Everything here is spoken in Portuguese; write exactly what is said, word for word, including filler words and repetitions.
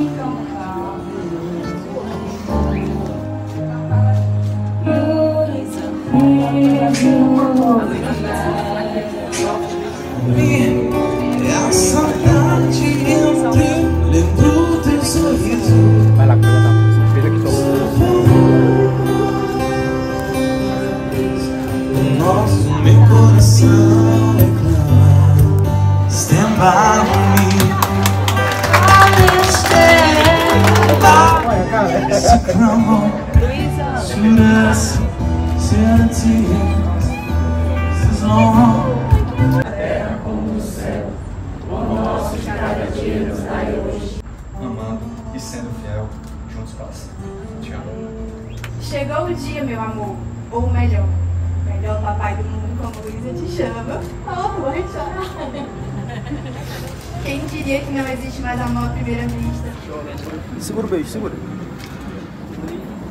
A saudade entrou, lembro teu sorriso. Vai lá, cuida da filha que tô. Nosso meu coração reclama. Stand by me. So come on, shoot us, sanity, this is long. Amando e sendo fiel, juntos passa. Te amo. Chegou o dia, meu amor, ou melhor, melhor papai do mundo, como Luísa te chama. Oh, vou chorar. Quem diria que não existe mais amor à primeira vista? Segura o beijo, segura.